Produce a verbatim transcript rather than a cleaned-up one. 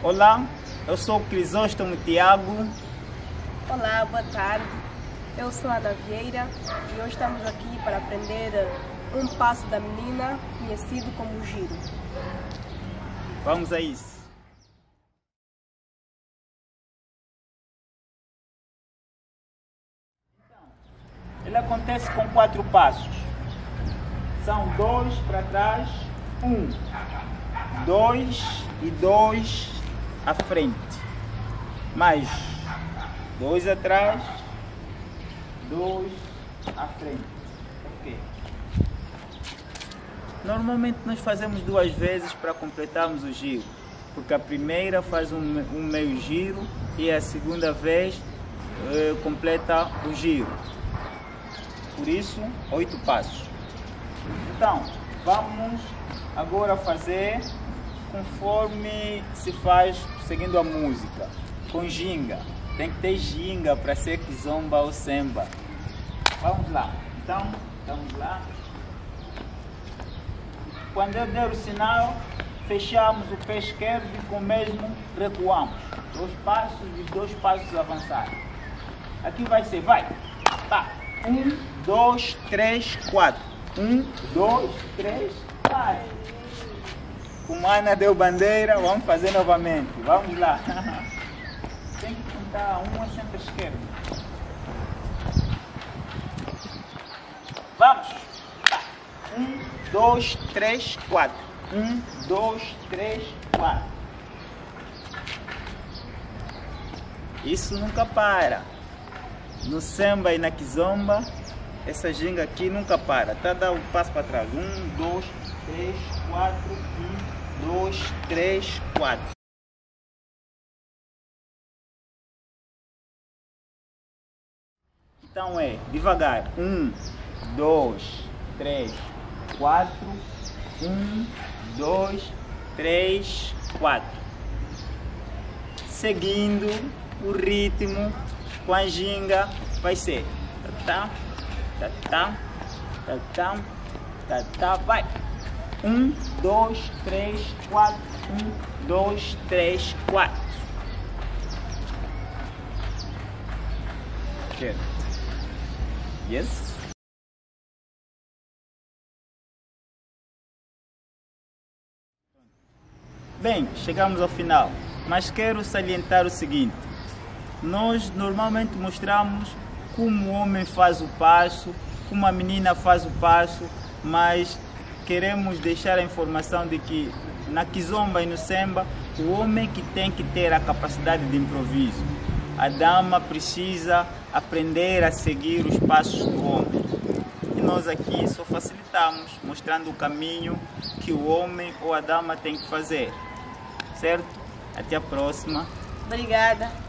Olá, eu sou o Crisóstomo Tiago. Olá, boa tarde. Eu sou a Ana Vieira e hoje estamos aqui para aprender um passo da menina, conhecido como giro. Vamos a isso. Ele acontece com quatro passos. São dois para trás, um, dois e dois à frente. Mais dois atrás, dois à frente. Ok. Normalmente nós fazemos duas vezes para completarmos o giro, porque a primeira faz um, um meio giro e a segunda vez eh, completa o giro. Por isso, oito passos. Então, vamos agora fazer conforme se faz seguindo a música, com ginga. Tem que ter ginga para ser kizomba ou semba. Vamos lá. Então, vamos lá. Quando eu der o sinal, fechamos o pé esquerdo e com o mesmo recuamos. Dois passos e dois passos avançados. Aqui vai ser, vai. Tá. Um, dois, três, quatro. Um, dois, três, quatro. Como a Ana deu bandeira, vamos fazer novamente. Vamos lá. Tem que contar uma sempre à esquerda. Vamos. Um, dois, três, quatro. Um, dois, três, quatro. Isso nunca para. No samba e na kizomba, essa ginga aqui nunca para. Tá, dá um passo para trás. Um, dois, três, quatro. Um, dois, três, quatro. Então é devagar. Um, dois, três, quatro. Um, dois, três, quatro. Seguindo o ritmo com a ginga, vai ser tá, tá, tá, tá, tá, tá, tá, vai. Um, dois, três, quatro. Um, dois, três, quatro. Certo. Yes. Bem, chegamos ao final, mas quero salientar o seguinte. Nós normalmente mostramos como o homem faz o passo, como a menina faz o passo, mas queremos deixar a informação de que na kizomba e no semba, o homem que tem que ter a capacidade de improviso. A dama precisa aprender a seguir os passos do homem. E nós aqui só facilitamos, mostrando o caminho que o homem ou a dama tem que fazer. Certo? Até a próxima. Obrigada.